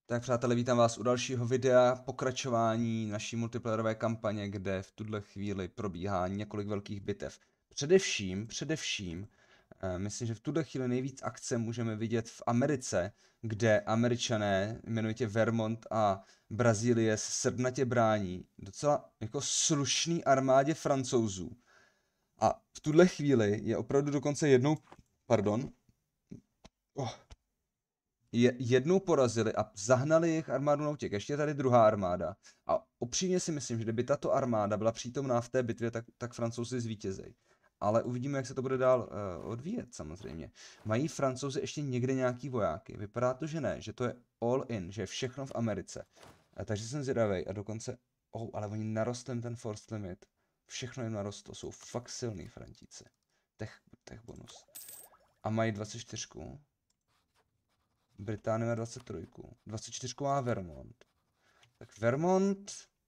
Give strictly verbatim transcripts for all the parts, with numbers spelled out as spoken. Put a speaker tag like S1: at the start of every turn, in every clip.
S1: Tak přátelé, vítám vás u dalšího videa, pokračování naší multiplayerové kampaně, kde v tuhle chvíli probíhá několik velkých bitev. Především, především, eh, myslím, že v tuhle chvíli nejvíc akce můžeme vidět v Americe, kde Američané, jmenujete Vermont a Brazílie, se srdnatě brání docela jako slušný armádě Francouzů. A v tuhle chvíli je opravdu dokonce jednou, pardon, oh, je, jednou porazili a zahnali jejich armádu na útěk. Ještě je tady druhá armáda. A upřímně si myslím, že kdyby tato armáda byla přítomná v té bitvě, tak, tak Francouzi zvítězejí. Ale uvidíme, jak se to bude dál uh, odvíjet samozřejmě. Mají Francouzi ještě někde nějaký vojáky? Vypadá to, že ne, že to je all in, že je všechno v Americe. A takže jsem zvědavej a dokonce, oh, ale oni narostli ten force limit. Všechno jim narostlo, jsou fakt silný Frantíci. Tech, tech bonus. A mají dvacet čtyři. Británie má dvacet tři. dvacet čtyři má Vermont. Tak Vermont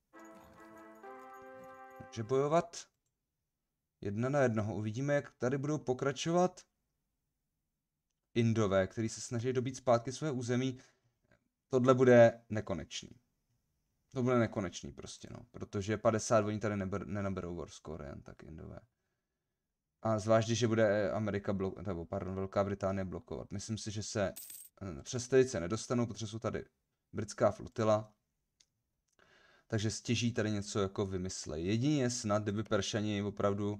S1: může bojovat jedna na jednoho. Uvidíme, jak tady budou pokračovat Indové, kteří se snaží dobít zpátky své území. Tohle bude nekonečný. To bude nekonečný prostě, no. Protože padesát oni tady neber, nenaberou war score, jen tak Indové. A zvlášť, když je bude Amerika blokovat, nebo pardon, Velká Británie blokovat. Myslím si, že se přes tady se nedostanou, protože jsou tady britská flotila. Takže stěží tady něco jako vymyslej. Jedině snad, kdyby Peršani opravdu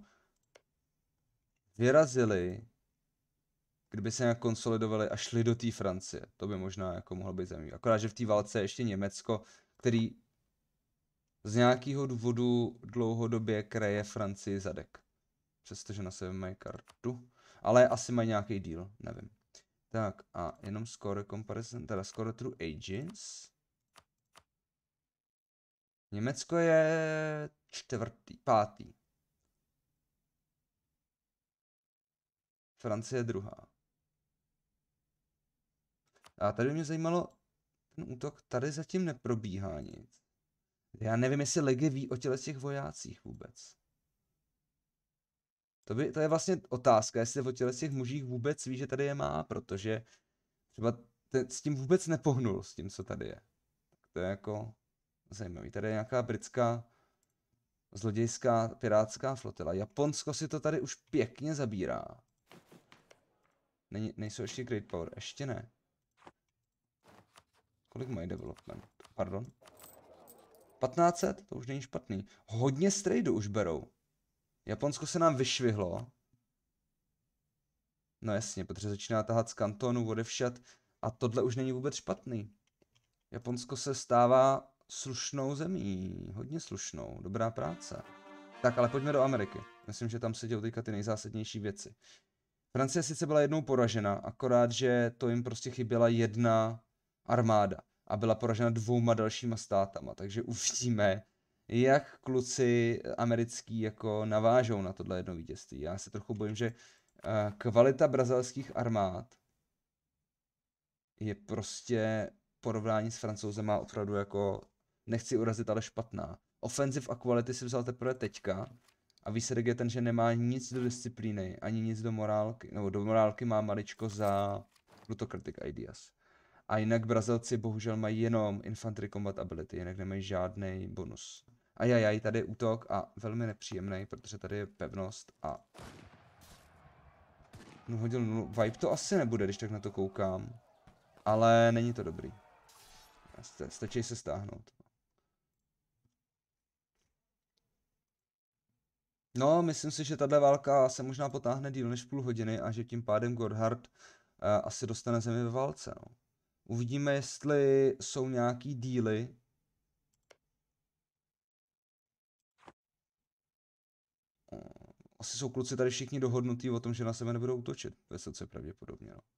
S1: vyrazili, kdyby se nějak konsolidovali a šli do té Francie. To by možná jako mohlo být zajímavé. Akorát, že v té válce je ještě Německo, který z nějakého důvodu dlouhodobě kraje Francii zadek. Přestože na sebe mají kartu. Ale asi mají nějaký deal, nevím. Tak a jenom score comparison, teda score through ages. Německo je čtvrtý, pátý. Francie je druhá. A tady mě zajímalo, ten útok tady zatím neprobíhá nic. Já nevím, jestli Legie ví o těle těch vojácích vůbec. To, by, to je vlastně otázka, jestli o těle těch mužích vůbec ví, že tady je má, protože třeba ten, s tím vůbec nepohnul, s tím, co tady je. Tak to je jako zajímavý. Tady je nějaká britská zlodějská pirátská flotila. Japonsko si to tady už pěkně zabírá. Není, nejsou ještě Great Power, ještě ne. Kolik mají development? Pardon. patnáct set? To už není špatný. Hodně z tradu už berou. Japonsko se nám vyšvihlo. No jasně, protože začíná tahat z kantonu, odevšat. A tohle už není vůbec špatný. Japonsko se stává slušnou zemí. Hodně slušnou. Dobrá práce. Tak, ale pojďme do Ameriky. Myslím, že tam se dějí teďka ty nejzásadnější věci. Francie sice byla jednou poražena, akorát, že to jim prostě chyběla jedna armáda. A byla poražena dvouma dalšíma státama. Takže uvidíme, jak kluci americký jako navážou na tohle jedno vítězství. Já se trochu bojím, že uh, kvalita brazilských armád je prostě porovnání s Francouzema opravdu jako, nechci urazit, ale špatná. Offensive a quality si vzal teprve teďka a výsledek je ten, že nemá nic do disciplíny, ani nic do morálky, nebo do morálky má maličko za plutocratic ideas. A jinak Brazilci bohužel mají jenom infantry combat ability, jinak nemají žádný bonus. Ajajaj, tady je útok a velmi nepříjemný, protože tady je pevnost a... No hodil nulu. Vibe to asi nebude, když tak na to koukám. Ale není to dobrý. Stačí se stáhnout. No, myslím si, že tato válka se možná potáhne díl než půl hodiny a že tím pádem Gotthard uh, asi dostane zemi ve válce, no. Uvidíme, jestli jsou nějaký díly. Asi jsou kluci tady všichni dohodnutí o tom, že na sebe nebudou útočit. Vysoce pravděpodobně, no.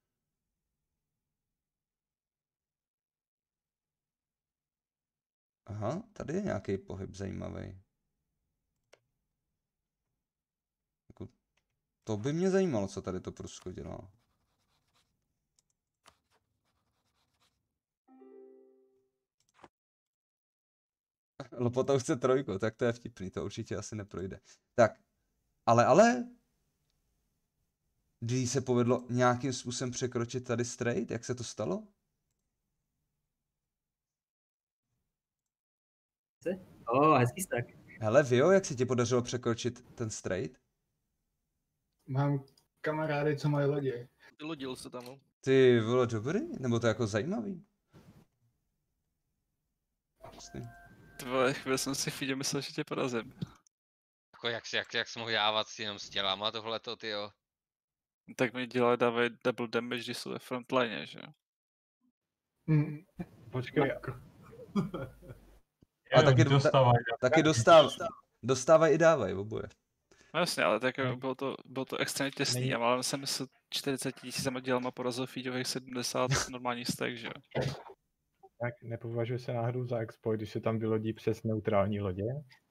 S1: Aha, tady je nějaký pohyb zajímavý. Jako, to by mě zajímalo, co tady to Prusko dělá. Lopota chce trojku, tak to je vtipný, to určitě asi neprojde. Tak, ale, ale... Když se povedlo nějakým způsobem překročit tady straight, jak se to stalo?
S2: O, hezký stack.
S1: Hele, Vio, jak se ti podařilo překročit ten strait?
S3: Mám kamarády, co mají lodě.
S4: Vylodil se tam, no.
S1: Ty vole, dobrý? Nebo to je jako zajímavý? Vlastně.
S5: Tvoje chvíli jsem si Fidě myslel, že tě porazím.
S6: Jako jak, jak, jak jsi mohl jávat si jenom s tělama tohleto, tyjo.
S5: Tak mi dělali, dávají double damage, když jsou ve frontline, že jo?
S3: Hmm.
S7: Počkej.
S1: A taky,
S7: dostávají.
S1: taky dostáv, dostávají i dávají oboje.
S5: No jasně, ale tak jako bylo to, bylo to extrémně těsný a málem jsem se čtyřicet tisícama dělama porazil Fíďových sedmdesát normální stack, že jo?
S7: Tak nepovažuje se náhodou za exploit, když se tam vylodí přes neutrální lodě?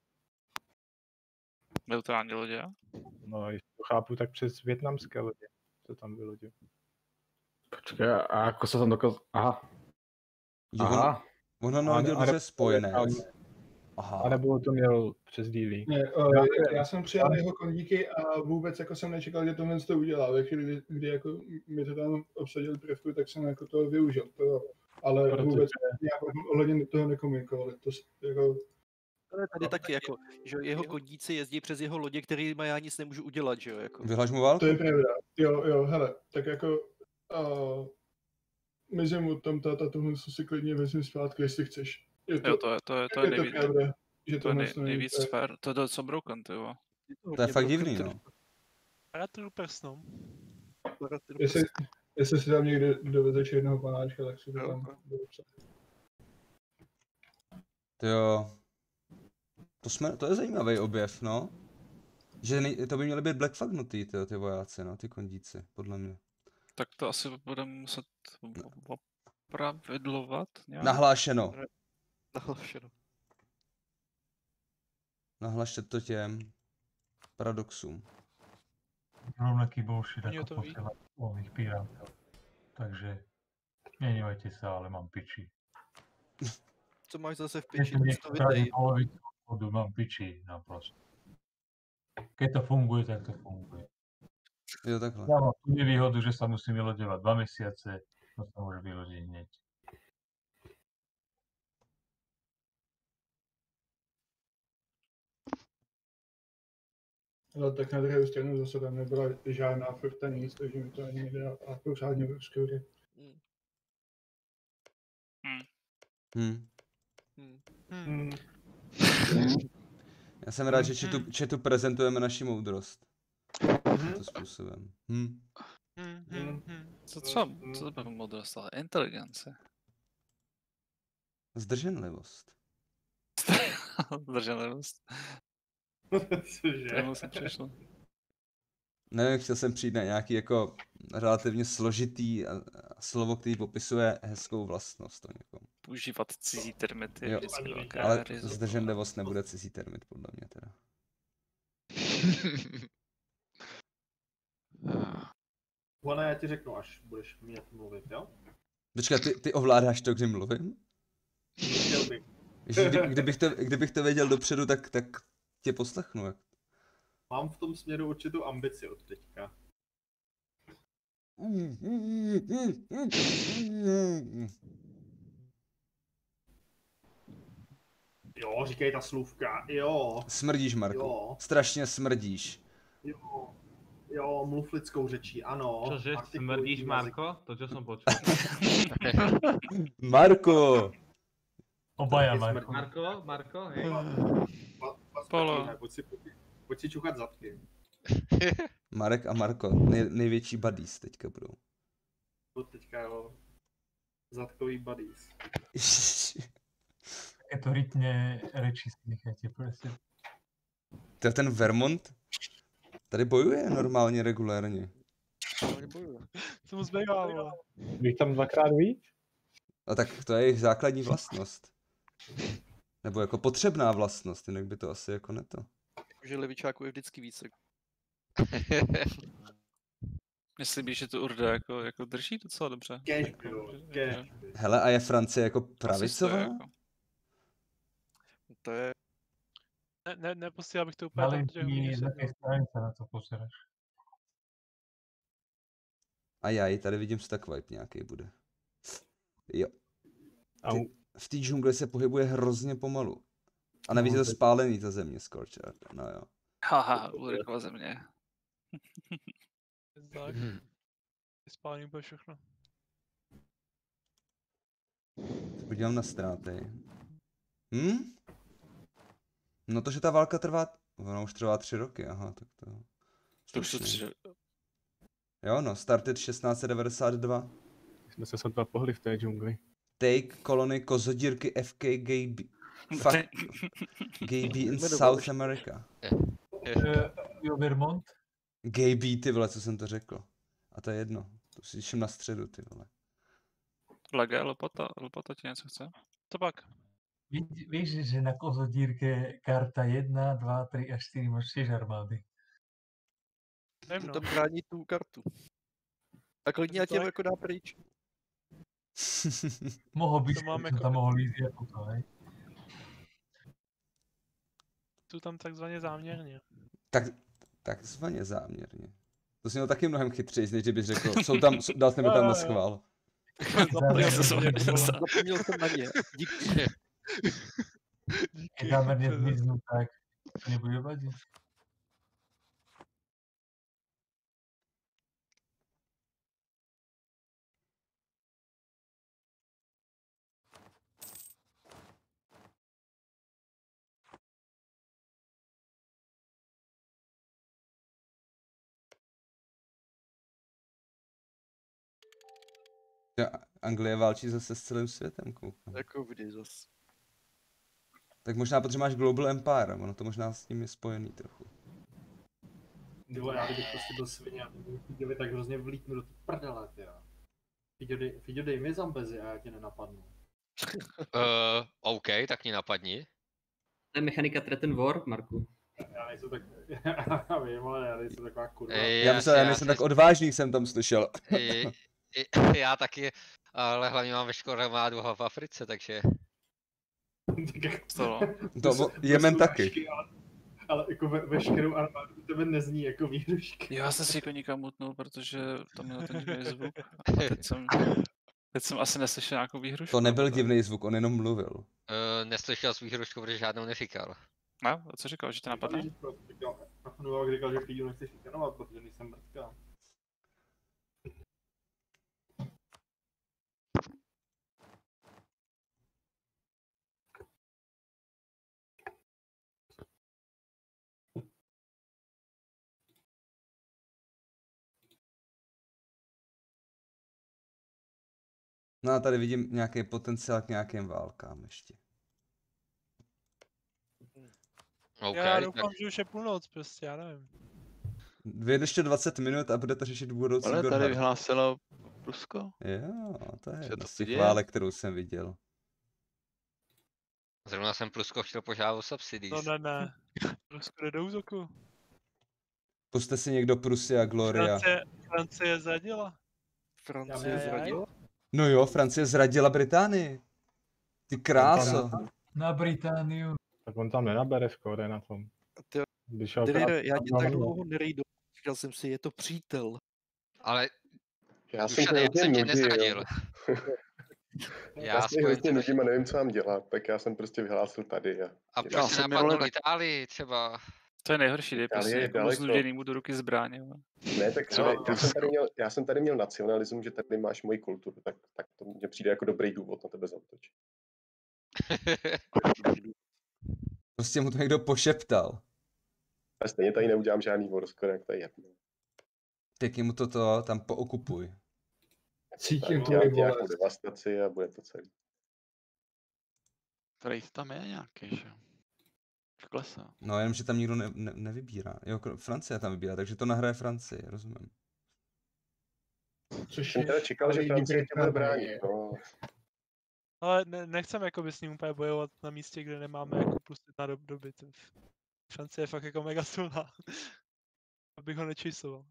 S5: Neutrální lodě.
S7: No, jestli to chápu, tak přes vietnamské lodě se tam vylodí.
S8: Počkej, a jako se tam dokaz... Aha.
S1: Jo,
S8: Aha.
S1: on, on ho nalodil přes spojenec. Aha.
S7: A nebo to měl přes D V.
S3: Ne, uh, já jsem přijal jeho kondíky a vůbec jako jsem nečekal, že tohle to udělá. Ve chvíli, kdy jako mi to tam obsadil prvku, tak jsem jako to využil. To, ale
S7: Protože...
S3: vůbec nějak ohledně toho nekomunikovali. To jako...
S4: To je tady taky jako, že jeho kondíci jezdí přes jeho lodě, kterýma já nic nemůžu udělat, že jo, jako.
S1: Vyhlaš mu válku?
S3: To je pravda. Jo, jo, hele, tak jako uh, mezi mu tam táta tohle si klidně vezmi zpátky, jestli chceš. Je to,
S5: Jo, to je, to je, to je,
S3: je to
S5: nejvíc,
S3: pravda, že
S5: to je nej,
S3: tohle
S5: nejvíc
S3: není-
S5: sfér, to je docela broken, ty jo.
S1: To je fakt divný, no.
S9: Ratru prsnou.
S3: Jestli, jestli si tam někde dovezeš jednoho panáčka, tak si to
S5: Jo,
S3: tam
S5: jo.
S3: budu psat.
S1: Ty jo. To, jsme, to je zajímavý objev, no. Že nej, to by měly být blackfagnutý, ty, ty vojáci, no, ty kondíci, podle mě.
S5: Tak to asi budeme muset opravidlovat nějak.
S1: Nahlášeno.
S4: Nahlášeno.
S1: Nahlašte to těm paradoxům.
S10: Rovnaký bullshit
S9: Oni
S10: ako
S9: to ví.
S10: posielať voľných pirátov. Takže nenevajte sa, ale mám piči.
S4: Co máš zase v
S10: Keď
S4: piči,
S10: to
S4: tak
S10: niekto
S4: to
S10: kradne
S4: vydej.
S10: polovicu obchodu, mám piči naprosto. Keď to funguje, tak to funguje.
S1: Jo, takhle.
S10: Ja mám tu nevýhodu, že sa musím vyloďovať dva mesiace, to sa môže vylodiť hneď.
S3: Ale tak na druhou stranu zase tam nebyla žádná furta nic, takže mi to ani nedá a pořádně v skouře.
S4: Mm.
S1: Hm.
S4: Hmm.
S9: Hmm.
S1: Já jsem rád, že četu, četu prezentujeme naši moudrost. Tímto způsobem. Hm.
S9: Hmm, hmm, hmm.
S5: Co třeba, co to by moudrost, ale inteligence.
S1: Zdrženlivost.
S5: Zdrženlivost.
S2: Cože?
S5: Tomu jsem přišel.
S1: Nevím, chtěl jsem přijít na nějaký jako relativně složitý a, a slovo, který popisuje hezkou vlastnost o někom.
S5: Používat cizí termity je
S1: Jo,
S5: vždycky velké
S1: ale
S5: riziko.
S1: zdrženlivost nebude cizí termit, podle mě teda.
S2: Vole, já ti řeknu, až budeš mít mluvit, jo?
S1: Počkej, ty, ty ovládáš to, kdy mluvím?
S2: Chtěl bych.
S1: Ježiš, kdy, kdybych, to, kdybych to věděl dopředu, tak, tak tě poslechnu. Jak...
S2: Mám v tom směru určitou ambici od teďka. Jo, říkej ta slůvka, jo.
S1: Smrdíš, Marku.
S2: Jo.
S1: Strašně smrdíš.
S2: Jo. Jo, mluv lidskou řečí, ano.
S11: Čože,
S2: Artikulujte
S11: smrdíš,
S2: jazyk.
S11: Marko? To, čo som počul.
S1: Marko!
S10: Obaja,
S2: Taky
S10: Marko.
S2: smrdí.
S11: Marko, Marko, hej.
S2: Pa- pa-
S5: Polo.
S2: taky ne, Pojď si, pojď si čuchat zadky.
S1: Marek a Marko, nej, největší buddies teďka budou.
S2: To teďka jo. Zadkový buddies.
S10: Je to rytne reči si nechajte, prosím.
S1: To je ten Vermont? Tady bojuje normálně, regulérně.
S9: Co mu zbývá, vole.
S7: Bych tam dvakrát víc?
S1: A tak to je jejich základní vlastnost. Nebo jako potřebná vlastnost, jinak by to asi jako neto.
S4: Že levičáků je vždycky více.
S5: Myslíš, že to Urda jako, jako drží docela dobře?
S2: Cash,
S5: Jako,
S2: bro,
S5: že-
S2: cash.
S5: že-
S1: Hele, a je Francie jako
S5: asi to je
S1: pravicová?
S5: jako-
S4: To je...
S9: Ne, ne, neposílal bych to úplně tam, že
S10: Valentí,
S9: umíš
S10: z jakej strany sa na to pozeráš?
S1: A já tady vidím stack wipe nějaký bude. Jo.
S7: Au.
S1: Ty, v té džungli se pohybuje hrozně pomalu. A navíc je to spálený ta země, Scorcher. No jo.
S5: Haha, Ulrikova země.
S9: Tak. Spálím úplně všechno.
S1: Se podívám na ztráty. Hm? No to, že ta válka trvá... Ona už trvá tři roky, aha, tak to...
S5: To už jsou
S1: slušný.
S5: tři roky.
S1: Jo no, started šestnáct set devadesát dva.
S8: Jsme se sotva pohli v té džungli.
S1: Take kolony kozodírky F K G B. Fuck. G B in South America.
S10: Jo, Vermont?
S1: G B, ty vole, co jsem to řekl. A to je jedno. To si ším na středu, ty vole.
S5: Lege, lopata, lopata ti něco chce?
S9: To pak.
S10: Víš, víš, že na kozodírke karta jedna, dva, tři a čtyři máš tiež armády.
S9: Nevím, no.
S4: To brání tu kartu. A klidně ať je jako dá pryč.
S10: Mohl bych,
S9: To mám
S10: jsem
S9: jako-
S10: tam mohl jít jako to, hej.
S9: Jsou tam takzvaně záměrně.
S1: Tak, takzvaně záměrně. To jsi měl taky mnohem chytřejší, než kdybys řekl, jsou tam, jsou, dal jsem je tam na schvál.
S9: Zapomněl jsem
S5: jsem-
S9: na ně, vole.
S4: Zapomněl jsem na ně. Díky.
S9: Díky.
S10: Záměrně zmiznu, tak to nebude vadit.
S1: Že Anglie válčí zase s celým světem, koukám.
S4: Jako vždy zas.
S1: Tak možná, protože máš Global Empire, ono to možná s tím je spojený trochu.
S2: Nebo já kdybych prostě byl svině a Fiďovi tak hrozně vlítnu do té prdele, tyjo. Fiďo, dej, Fiďo, dej mi Zambezi a já tě nenapadnu.
S6: Uh, OK, tak mě napadni.
S12: To je mechanika Threat and War, Marku.
S2: Já nejsem tak, já vím, ale já nejsem taková kurva.
S6: Ej,
S1: Já myslel, já nejsem tak odvážný, jsem tam slyšel.
S6: I, i, já taky, ale hlavně mám veškerou armádu v Africe, takže...
S2: Tak jako,
S5: To,
S1: To,
S2: jsou-
S1: Jemen
S2: jsou
S1: taky.
S2: vážky, Ale, ale jako ve, veškerou armádu u tebe nezní jako výhrušky.
S5: já jsem si jako nikam mutnul, protože tam měl ten divný zvuk. A teď jsem, teď jsem asi neslyšel nějakou výhrušku.
S1: To nebyl
S5: nebo tak.
S1: divný zvuk, on jenom mluvil.
S6: Uh, neslyšel svých hrušku, protože žádnou neříkal.
S5: No, a co říkal, že to napadne?
S2: Novák říkal, že Fiďo nechce šikanovat, protože nejsem mrtka.
S1: No a tady vidím nějaký potenciál k nějakým válkám ještě.
S6: OK,
S9: Já
S6: tak
S9: doufám, že už je půlnoc prostě, já nevím.
S1: Vy ještě dvacet minut a budete řešit budoucí
S13: Ale tady
S1: Gorhar.
S13: vyhlásilo Rusko.
S1: Jo, to je
S13: Co
S1: jedna
S13: to
S1: z těch
S13: děje?
S1: válek, kterou jsem viděl.
S6: zrovna jsem Plusko chtěl požádat o subsidies.
S9: No ne, ne. Rusko jde do útoku.
S1: Puste si někdo Prusy a Gloria.
S9: Francie, Francie zradila.
S4: Francie
S9: Aj, aj.
S4: zradila?
S1: No jo, Francie zradila Británii. Ty kráso.
S10: Na Britániu.
S7: Tak on tam nenabere skóre na tom.
S4: Ty-
S7: Když šel
S4: Drýre,
S7: krát-
S4: já tě
S7: tam
S4: tak
S7: dlouho.
S4: dlouho nerejdu. Říkal jsem si, je to přítel.
S6: Ale
S14: Já jsem
S6: Dušan, já
S14: hrozně
S6: jsem tě
S14: nudil.
S6: nezradil.
S14: Já
S6: Já
S14: jsem hrozně
S6: spojencem
S14: nudím a nevím, co mám dělat, tak já jsem prostě vyhlásil tady. A,
S6: A proč se napadnul Itálii třeba?
S5: To je nejhorší, dej
S14: Itálie
S5: prostě
S14: je
S5: někomu
S14: daleko.
S5: znuděnýmu do ruky zbraně. jo.
S14: Ne, tak třeba,
S5: Jo,
S14: já, jsem tady měl, já jsem tady měl nacionalismus, že tady máš moji kulturu, tak, tak to mně přijde jako dobrý důvod na tebe zaútočit.
S1: Prostě mu to někdo pošeptal.
S14: A stejně tady neudělám žádný war score, jak to je jedno.
S1: Pěkně mu toto tam pookupuj.
S3: Cítím
S14: Tak
S3: to
S14: dělám
S3: bolest.
S14: nějakou devastaci a bude to celý.
S13: Trade tam je nějaký, že jo? V klese.
S1: No jenom, že tam nikdo ne, ne, nevybírá. Jo, kro- Francie tam vybírá, takže to nahraje Francii, rozumím.
S3: Což
S14: Jsem teda čekal, že
S3: ale
S14: Francie tě bude
S3: Británie.
S14: bránit. No.
S9: Ale ne, nechceme jako by s ním úplně bojovat na místě, kde nemáme jako plus jedna do, do bitev. Francie je fakt jako mega silná. Abych ho nečisoval.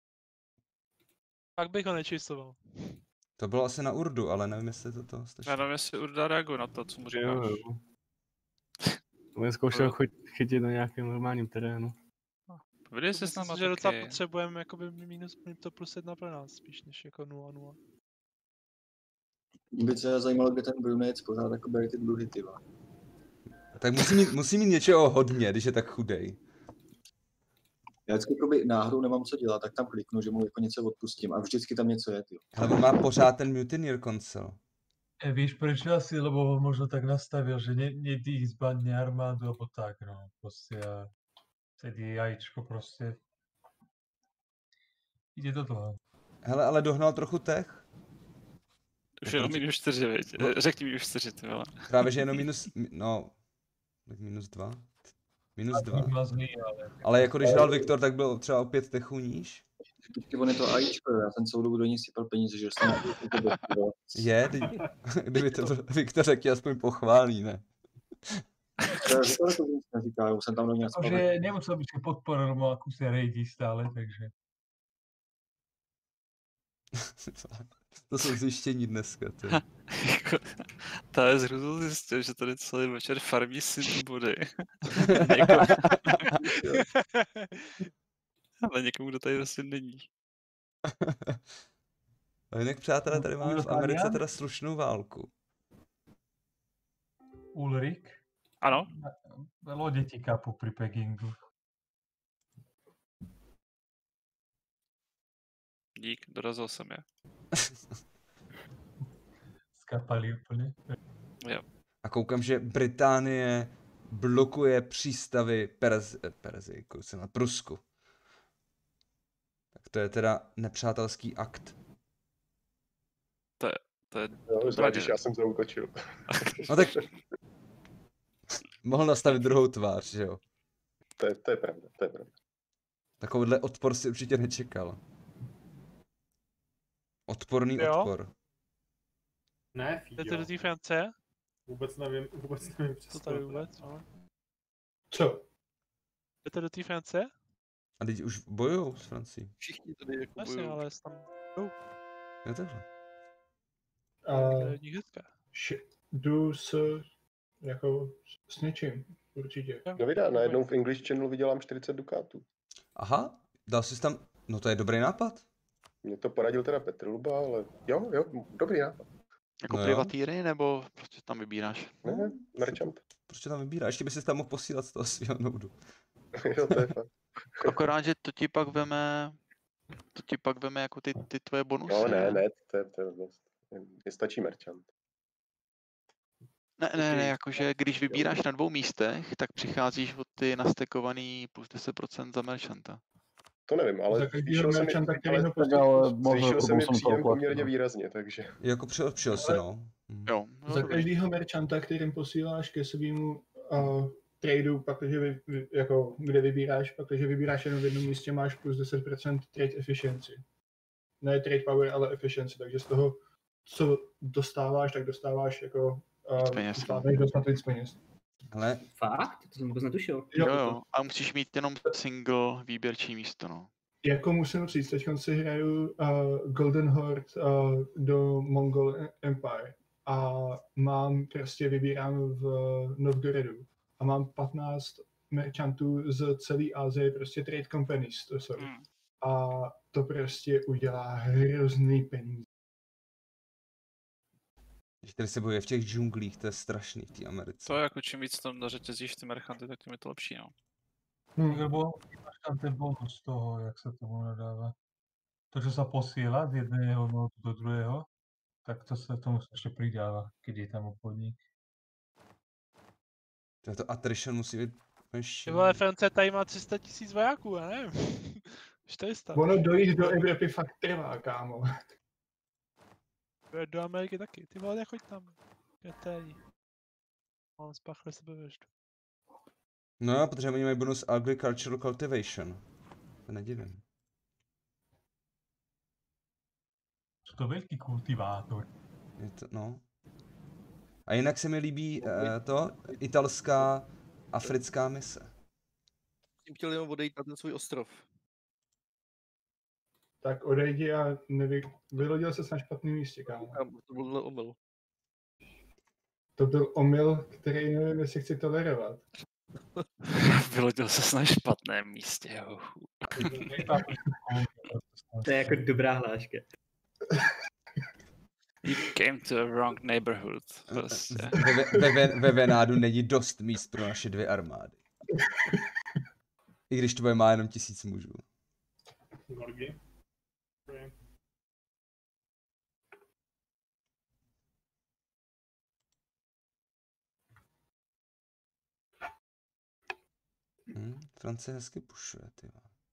S9: Pak bych ho nečisoval.
S1: To bylo asi na Urdu, ale nevím, jestli to to stačí.
S5: Já nevím, jestli Urda reaguje na to, co mu
S8: Jo,
S5: říkáš.
S8: jo. To mě zkoušel chyt- chytit na nějakém normálním terénu.
S5: Viděli jsi s
S9: Myslím
S5: náma
S9: si, že docela
S5: taky.
S9: potřebujeme jakoby minus to plus jedna pro nás, spíš než jako nula nula.
S15: Mě by se zajímalo, kde ten Brunei pořád jako bere ty dluhy, ty vole.
S1: Tak musí mít, musí mít něčeho hodně, když je tak chudej.
S15: Já vždycky jakoby náhodou nemám co dělat, tak tam kliknu, že mu jako něco odpustím a vždycky tam něco je, tyjo.
S1: Ale on má pořád ten Mutineer koncel.
S10: E, víš proč asi, lebo ho možno tak nastavil, že ne, nejdi zbadne armádu alebo tak, no. Proste a vtedy jajíčko proste. Ide do toho.
S1: Hele, ale dohnal trochu tech.
S5: Už jenom minus čtyři, veď.
S1: No.
S5: Řekni minus čtyři, ty vole.
S1: Právě, že jenom minus, mi- no, tak minus dva. Minus
S10: A
S1: dva.
S10: dva zlý, ale...
S1: Ale jako když hrál Viktor, tak byl třeba o pět techů níž.
S15: Počkej, on je to AIčko, já jsem celou dobu do něj sypal peníze, že jsem na to
S1: Je, teď, kdyby to byl Viktor, tak tě aspoň pochválí, ne?
S15: To to nic neříká, už jsem tam do něj spal.
S10: Akože nemusel by si podporil, lebo ako si rejdí stále, takže...
S1: To jsou zjištění dneska, ty.
S5: Jako, ta je zhruzu zjistil, že tady celý večer farmí synth body. Něko... Ale někomu, kdo tady vlastně není.
S1: A jinak, přátelé, tady máme v Americe teda slušnou válku.
S10: Ulrik?
S5: Ano?
S10: Lodě ti kapu pri Pekingu.
S5: Dík, dorazil jsem je.
S10: Skapali úplně.
S5: Jo.
S1: A koukám, že Británie blokuje přístavy Perez, Perezy, kousem na Prusku. Tak to je teda nepřátelský akt.
S5: To je, to je...
S14: No, zvlášť, já jsem zaútočil.
S1: No tak... Mohl nastavit druhou tvář, že jo?
S14: To je, to je pravda, to je pravda.
S1: Takovýhle odpor si určitě nečekal. Odporný
S9: Jo?
S1: odpor.
S2: Ne,
S9: Jdete
S2: Fíďo.
S9: do té Francie?
S2: Vůbec nevím, vůbec nevím
S9: Co
S2: přesně.
S9: tady vůbec? No.
S3: Co?
S9: Jdete do té Francie?
S1: A teď už bojujou s Francií.
S4: Všichni tady jako
S9: Jasně,
S4: bojujou.
S9: ale tam... Oh,
S1: Jo, takhle.
S3: A
S9: je Hezká.
S3: š- jdu s, jako, s něčím, určitě.
S14: No vydá, najednou v English Channel vydělám čtyřicet dukátů.
S1: Aha, dal jsi tam... No to je dobrý nápad.
S14: Mě to poradil teda Petr Luba, ale jo, jo, dobrý nápad.
S13: Jako
S1: No jo.
S13: privatýry, nebo prostě tam vybíráš?
S14: Ne, merchant.
S1: Proč tě tam vybírá? Ještě by si tam mohl posílat z toho svého noudu.
S14: Jo, to je fakt.
S13: Akorát, že to ti pak veme, to ti pak veme jako ty, ty tvoje bonusy.
S14: No ne, ne, to je, to je dost. Mně stačí merchant.
S13: Ne, ne, ne, jakože když vybíráš na dvou místech, tak přicházíš od ty nastekovaný plus deset procent za merchanta.
S14: To nevím, ale
S3: Za každýho
S14: zvýšil se mi,
S3: merchanta,
S14: ale
S3: kterýho
S15: Tak ale možná
S14: zvýšil se mi
S15: jsem to
S14: příjem
S15: oplatil.
S14: poměrně výrazně, takže...
S1: Jako přijel, přijel se, no. Hm.
S13: Jo, no,
S3: Za
S13: dobrý.
S3: každého merchanta, kterým posíláš ke svýmu uh, tradu, pakliže vy, vy, jako, kde vybíráš, pakliže vybíráš jenom v jednom místě, máš plus deset procent trade efficiency. Ne trade power, ale efficiency, takže z toho, co dostáváš, tak dostáváš jako uh,
S13: peněz, no.
S3: dostáváš dost víc peněz.
S1: Ale
S12: Fakt? To jsem vůbec netušil.
S13: Jo, jo, a musíš mít jenom single výběrčí místo, no.
S3: Jako musím říct, teď si hraju uh, Golden Horde uh, do Mongol Empire a mám prostě vybírám v Novgorodu a mám patnáct merchantů z celé Asie, prostě trade companies to jsou.
S5: Hmm.
S3: A to prostě udělá hrozný peníze.
S1: když tady se bojuje v těch džunglích, to je strašný v té Americe.
S5: To je jako čím víc tam zařetězíš ty merchanty, tak tím je to lepší, no.
S3: Hmm.
S10: Lebo máš tam ten bonus toho, jak sa tomu nadáva. To, čo sa posiela z jedného nodu do druhého, tak to sa tomu ešte pridáva, keď je tam obchodník.
S1: To attrition musí být úplně
S9: Ty vole,
S1: šílený.
S9: Francie tady má tři sta tisíc vojáků, já nevím. čtyři sta.
S3: Ono dojít do Evropy fakt trvá, kámo.
S9: Do Ameriky taky. Ty vole, nechoď tam. Je tady. Mám spáchle sebevraždu.
S1: No jo, protože oni mají bonus Agricultural Cultivation. To nedivím.
S10: Sú to veľký kultivátor.
S1: Je to, no. A jinak se mi líbí eh, to italská africká mise.
S4: Tím chtěl jenom odejít na ten svůj ostrov.
S3: Tak odejdi a nevy... vylodil ses na špatném místě, kámo.
S4: Kam, to byl omyl.
S3: To byl omyl, který nevím, jestli chci tolerovat.
S5: Vylodil ses na špatném místě, jo.
S12: To je jako dobrá hláška.
S5: You came to a wrong neighborhood. Prostě.
S1: Ve, ve, ve, ve Venádu není dost míst pro naše dvě armády. I když tvoje má jenom tisíc mužů.
S2: Gorgy. Okay.
S1: Hmm, Francie hezky pušuje, ty.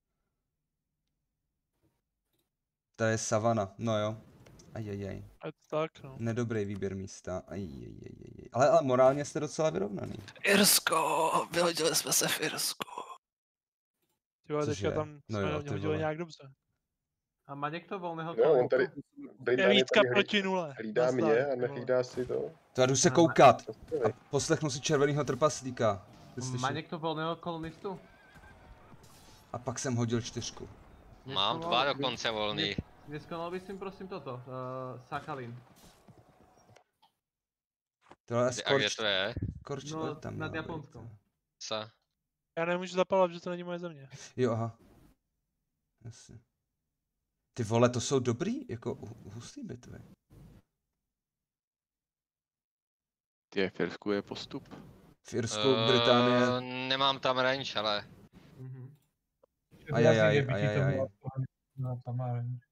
S1: To je savana, no jo. Ajajaj.
S9: Je to tak, no.
S1: Nedobrý výběr místa. Ajajajaj. Ale, ale morálně jste docela vyrovnaný.
S5: Irsko, vyhodili jsme se v Irsku.
S9: Tyhle,
S1: Což
S9: teďka
S1: je?
S9: tam
S1: No
S9: jsme
S1: jo,
S9: ho
S1: ty
S9: hodili
S1: vole.
S9: nějak dobře.
S11: A má někdo volného
S14: No, on tady...
S9: Devítka proti nule.
S14: Hlídá
S9: Nazdar,
S14: mě a
S9: ty vole.
S14: nehlídá si to.
S1: To já jdu se
S11: Ano.
S1: koukat. A poslechnu si červenýho trpaslíka. Ty
S11: Má
S1: slyšíš?
S11: někdo volného kolonistu?
S1: A pak jsem hodil čtyřku.
S6: Mám dva dokonce volný.
S11: Neskonal bys jim prosím toto, uh, Sakalin.
S1: Tohle je
S6: Kde- A kde
S1: skorč...
S6: to je?
S1: Korč,
S11: No,
S1: tam
S11: nad
S1: má
S11: Japonskou.
S1: být.
S6: Sa.
S9: Já nemůžu zapalovat, že to není moje země.
S1: Jo, aha. Jasně. Ty vole, to jsou dobrý, jako hu- hustý bitvy.
S13: Ty v Irsku je postup.
S1: V Irsku, Británie.
S6: Uh, nemám tam range, ale...
S11: Mhm.
S1: Ajajaj,
S10: Vlastně je
S1: ajajaj.
S10: bytí tam, no, tam má range.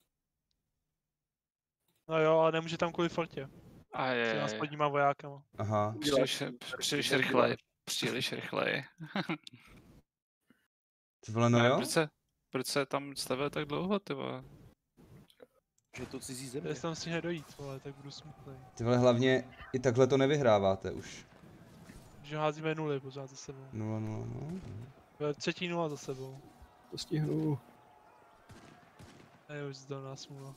S9: No jo, ale nemůže tam kvůli fortě.
S5: A
S9: S
S5: je,
S9: těma spodníma vojákama.
S1: Aha.
S5: Příliš, příliš rychle. Příliš rychle.
S1: Ty vole, no jo?
S5: Proč se, proč se tam stavil tak dlouho, ty vole?
S4: Že to cizí země.
S9: Jestli tam stihne dojít, vole, tak budu smutný.
S1: Ty vole, hlavně i takhle to nevyhráváte už.
S9: Že házíme nuly pořád za sebou.
S1: Nula, nula, nula.
S9: To třetí nula za sebou.
S4: To stihnu.
S9: Ne, už zdal nás smůla.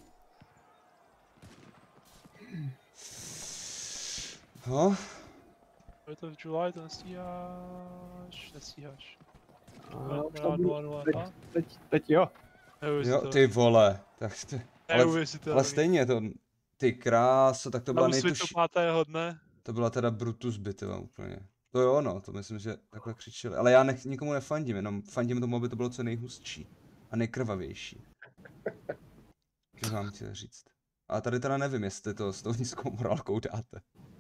S1: No,
S9: Je to v July, to nestíháš, nestíháš.
S4: A už
S9: nula,
S4: tam budu.
S9: nula, nula,
S4: Teď,
S9: dva.
S4: teď, teď jo.
S1: jo,
S9: Neuvěřitelné.
S1: ty vole. Tak ty... Ale,
S9: Neuvěřitelný.
S1: ale stejně to, ty kráso, tak to byla
S9: A Úsvit
S1: nejtuž...
S9: to pátého dne.
S1: To byla teda Brutus bitva úplně. To jo, no, to myslím, že takhle křičeli. Ale já nech, nikomu nefandím, jenom fandím tomu, aby to bylo co nejhustší. A nejkrvavější. To vám chtěl říct. A tady teda nevím, jestli to s tou nízkou morálkou dáte.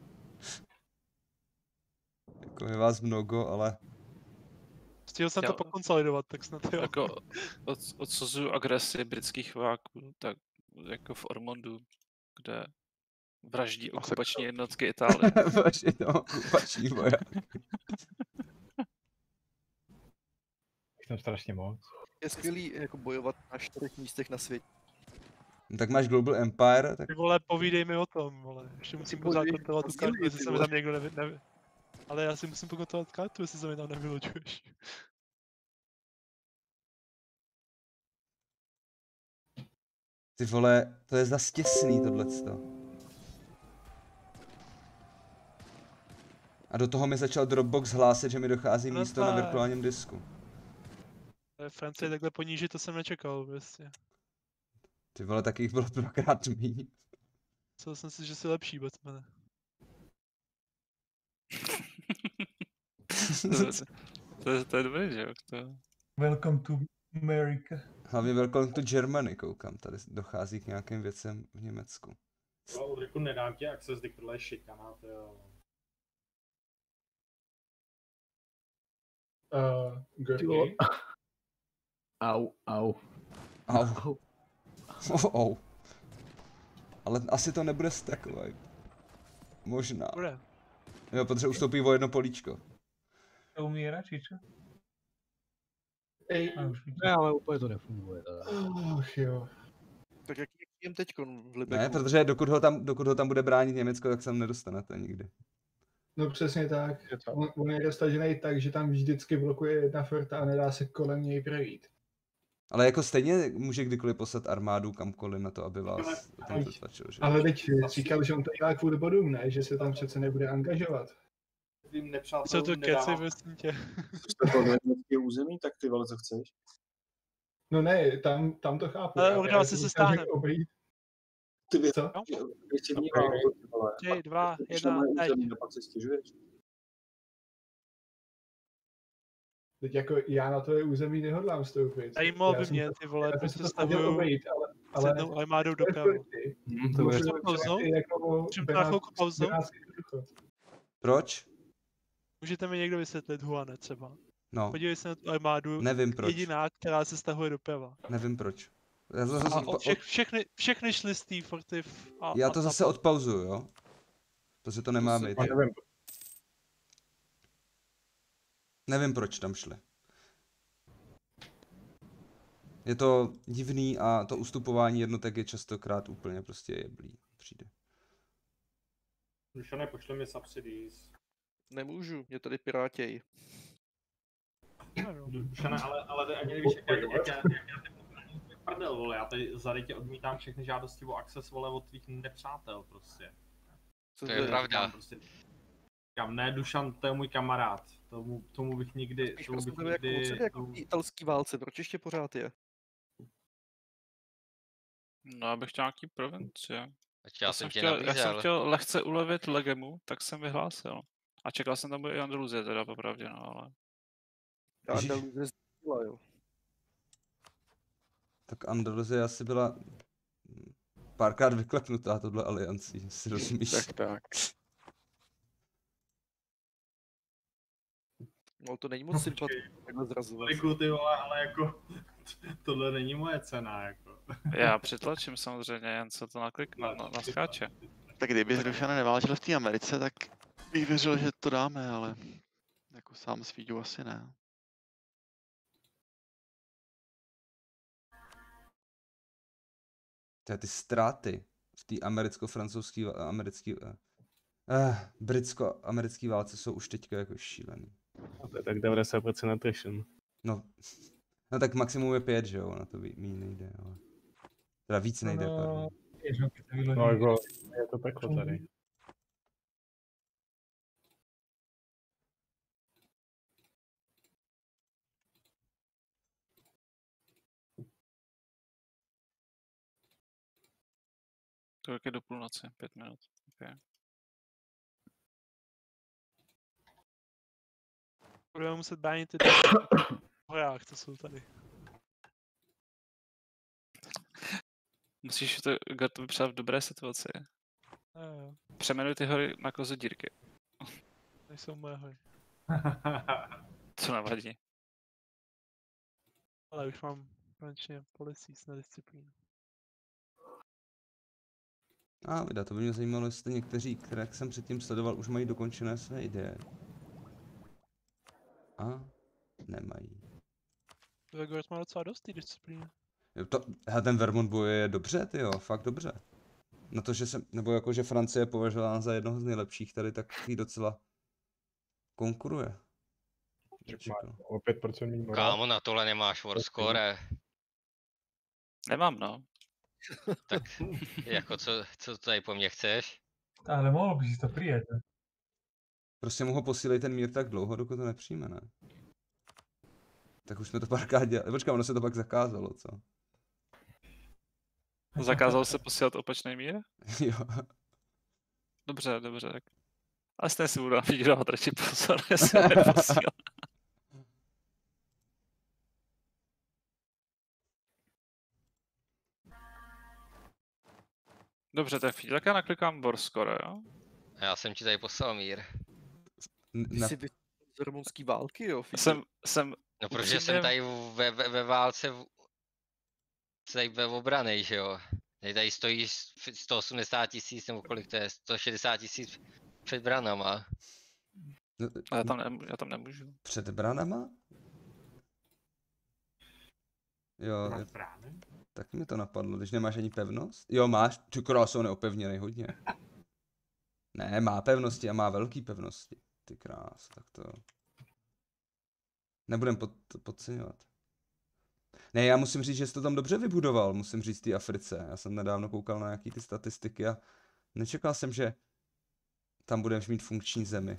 S1: Jako je vás mnogo, ale...
S9: Stihl jsem to
S5: Jo.
S9: pokonsolidovat, tak snad jo.
S5: Jako od, odsuzuju agresi britských vojáků, tak jako v Ormondu, kde vraždí okupační jednotky Itálie.
S1: Vraždí tam okupační vojáky.
S7: Jsem strašně moc.
S4: Je skvělý jako bojovat na čtyřech místech na světě.
S1: No, tak máš Global Empire, tak...
S9: Ty vole, povídej mi o tom, vole. Ještě musím
S4: Ty
S9: pořád
S4: povídej,
S9: kontrolovat tu
S4: sdílej,
S9: kartu, jestli
S4: ty
S9: se mi
S4: vole.
S9: tam někdo nevy... nevy... Ale já si musím pokontrolovat kartu, jestli se mi tam nevyloďuješ.
S1: Ty vole, to je zas těsný tohleto. A do toho mi začal Dropbox hlásit, že mi dochází
S9: No
S1: místo na
S9: tak.
S1: virtuálním disku.
S9: Ale Francie takhle ponížit, to jsem nečekal, vlastně.
S1: Ty vole, tak jich bylo dvakrát míň.
S9: Myslel jsem si, že jsi lepší, Batmane.
S5: to, to, to, to je dobrý, že jo? To...
S10: Welcome to America.
S1: Hlavně welcome to Germany, koukám, tady dochází k nějakým věcem v Německu.
S2: Jo, Ulriku, nedám ti access, kdy tohle je šikana, to jo.
S3: Uh,
S4: Ty vole.
S3: Gorky.
S4: Au, au.
S1: Au. Oh, oh. Ale asi to nebude stackové. Možná.
S9: Bude.
S1: Jo, protože ustoupí o jedno políčko.
S10: To umírá, či čo?
S3: Ej,
S10: A už vidím.
S4: Ne, ale úplně to nefunguje. Teda.
S3: oh, jo.
S4: Tak jaký jdem teďko v Libeku?
S1: Ne, protože dokud ho, tam, dokud ho tam bude bránit Německo, tak se tam nedostanete nikdy.
S3: No přesně tak. On, on je dostažený tak, že tam vždycky blokuje jedna forta a nedá se kolem něj projít.
S1: Ale jako stejně může kdykoliv poslat armádu kamkoliv na to, aby vás tam přetlačil, že?
S3: Ale teď říkal, že on to dělá kvůli bodům, ne? Že se tam přece nebude angažovat.
S2: Tvým
S9: Co
S2: nepřátelům
S9: to keci,
S2: nedávám.
S9: prosím tě.
S15: To bylo německé území, tak ty vole, co chceš?
S3: No ne, tam, tam to chápu.
S9: Ale
S3: já-
S9: určitě
S3: já
S9: si
S3: jsem
S9: se
S3: chtěl
S9: stáhnem.
S3: obejít.
S15: Ty vě,
S3: Co?
S15: ještě mě vám, ty vole.
S9: Tři, dva,
S15: Když na
S9: jedna,
S15: moje
S9: teď.
S15: území, no pak se stěžuješ.
S3: Teď jako já na to území nehodlám vstoupit.
S9: Zajímalo
S3: Já
S9: by
S3: jsem
S9: mě,
S3: to-
S9: ty vole,
S3: já jsem
S9: proč
S3: se
S9: se
S3: to snažil
S9: stavuju...
S3: obejít, ale Ale
S9: jednou armádou
S3: to je
S9: doprava.
S3: proti.
S8: Hm, to
S3: Můžu
S8: bude-
S3: to
S9: Pauzou?
S3: přijít jako
S9: Můžeme na
S3: Benátský-
S9: chvilku pauzou?
S3: Benátský průchod.
S1: Proč?
S9: Můžete mi někdo vysvětlit, Huane třeba?
S1: No.
S9: Podívej se na tu armádu,
S1: Nevím proč.
S9: jediná, která se stahuje doprava.
S1: Nevím proč. Já to zase,
S9: A
S1: odpa-
S9: všech, všechny, všechny šly z té fortiv a,
S1: já
S9: a
S1: to
S9: ta-
S1: zase odpauzuju, jo? Protože to nemá
S7: se-
S1: být.
S7: já nevím.
S1: Nevím, proč tam šli. Je to divný a to ustupování jednotek je častokrát úplně prostě jeblý. Přijde.
S2: Dušane, pošli mi subsidies.
S4: Nemůžu, mě tady pirátěj.
S2: Dušane, ale, ale ty ani nevíš, jak já, jak já, jak já ty prdel, vole, já tady za tě odmítám všechny žádosti o access, vole, od tvých nepřátel, prostě.
S6: To je pravda.
S2: Prostě, říkám, ne, Dušan, to je můj kamarád, tomu, tomu bych nikdy,
S4: Spíš
S2: tomu
S4: prostě
S2: bych
S4: to jako,
S2: nikdy,
S4: jako
S2: tomu,
S4: v italský válce, proč ještě pořád je?
S5: No, já bych chtěl nějaký provincie.
S6: Ať já jsem tě
S5: chtěl, já jsem
S6: nabízel.
S5: chtěl lehce ulevit Legemu, tak jsem vyhlásil. A čekal jsem tam bude i Andaluzie teda popravdě, no ale...
S4: Andaluzie zdělá, jo.
S1: Tak Andaluzie asi byla párkrát vyklepnutá tohle aliancí, si rozumíš?
S13: Tak, tak.
S4: No to není moc sympatické, takhle zrazovat.
S2: Děkuju, ty vole, ale jako, tohle není moje cena, jako.
S5: Já přitlačím samozřejmě, jen se to naklikne na, na skáče.
S13: Tak kdyby Dušane neválčil v té Americe, tak bych věřil, že to dáme, ale jako sám s Fíďou asi ne.
S1: To je ty ztráty v té americko-francouzské, americký, eh, britsko-americké válce jsou už teďka jako šílený.
S8: A to je tak devadesát procent attrition.
S1: No, no tak maximum je pět, že jo, na to méně nejde, ale... Teda víc nejde,
S10: No,
S1: pardon.
S7: No jako, je to peklo tady.
S5: To je do půlnoci, pět minut. Okay.
S9: Budeme muset bránit ty horách, co jsou tady.
S5: Musíš to Gartu vypřát v dobré situaci.
S9: Jo, jo.
S5: Přeměnuj ty hory na kozodírky.
S9: To jsou moje hory.
S5: Co nevadí.
S9: Ale už mám konečně policies na disciplínu.
S1: A vida, to by mě zajímalo, jestli někteří, které jsem předtím sledoval, už mají dokončené své ideje. A nemají.
S9: Vegort má docela dost té disciplíny.
S1: Jo, to, hele, ten Vermont bojuje dobře, ty jo, fakt dobře. Na to, že jsem, nebo jako, že Francie je považována za jednoho z nejlepších tady, tak jí docela konkuruje.
S7: Má o pět procent méně morál.
S6: Kámo, na tohle nemáš war score.
S5: Nemám, no.
S6: Tak jako co, co tady po mně chceš?
S10: Ale mohl bys si to přijet, ne?
S1: Prostě mu ho posílej ten mír tak dlouho, dokud to nepřijme, ne? Tak už jsme to párkrát dělali. Počkám, ono se to pak zakázalo, co?
S5: Zakázal se posílat opačný mír?
S1: Jo.
S5: Dobře, dobře. Tak. Ale stejně si budu napít dávat radši pozor, jestli neposílám. Dobře, tak Fíď, tak já naklikám war score, jo?
S6: Já jsem ti tady poslal mír.
S4: Ty jsi vy... z rumunský války, jo? Fíďo?
S5: Jsem, jsem...
S6: No protože jsem tady ve, ve, ve válce, v... tady ve obranej, že jo. Tady, tady stojí sto osmdesát tisíc, nebo kolik to je, sto šedesát tisíc před branama.
S5: Ale já tam, nemů- já tam nemůžu.
S1: Před branama? Jo,
S2: Máš
S1: je-
S2: brány?
S1: tak mi to napadlo, když nemáš ani pevnost. Jo, máš, ty krásou neopevněnej hodně. Ne, má pevnosti a má velký pevnosti. Ty krás, tak to... Nebudem pod, podceňovat. Ne, já musím říct, že jsi to tam dobře vybudoval, musím říct té Africe. Já jsem nedávno koukal na nějaký ty statistiky a nečekal jsem, že tam budeš mít funkční zemi.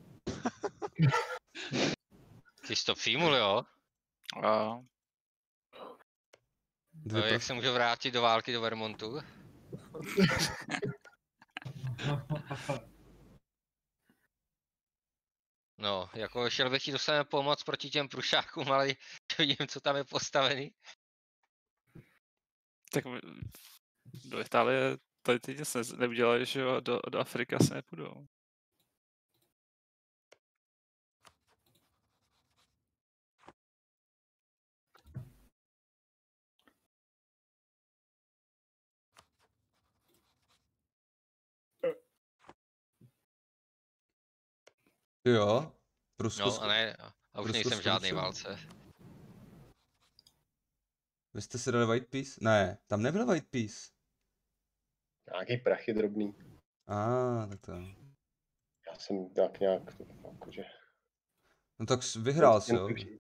S6: Ty jsi to přijmul, jo?
S5: A...
S6: No, jak se můžu vrátit do války do Vermontu? No, jako šel bych ti dostaneme pomoc proti těm prušákům, ale vidím, co tam je postavený.
S5: Tak my- do Itálie tady teď nic ne- neudělají, že jo, a do, do Afriky asi nepůjdou.
S1: Jo, Rusko...
S6: No
S1: sk-
S6: a ne, a už
S1: Rusko
S6: nejsem v žádný
S1: skončilo.
S6: válce.
S1: Vy jste si dali White Peace? Ne, tam nebyl White Peace.
S14: Nějaký prachy drobný.
S1: A, ah, tak to.
S14: Já jsem tak nějak, to, jakože...
S1: No tak s- vyhrál jsi, jo?
S14: Ten-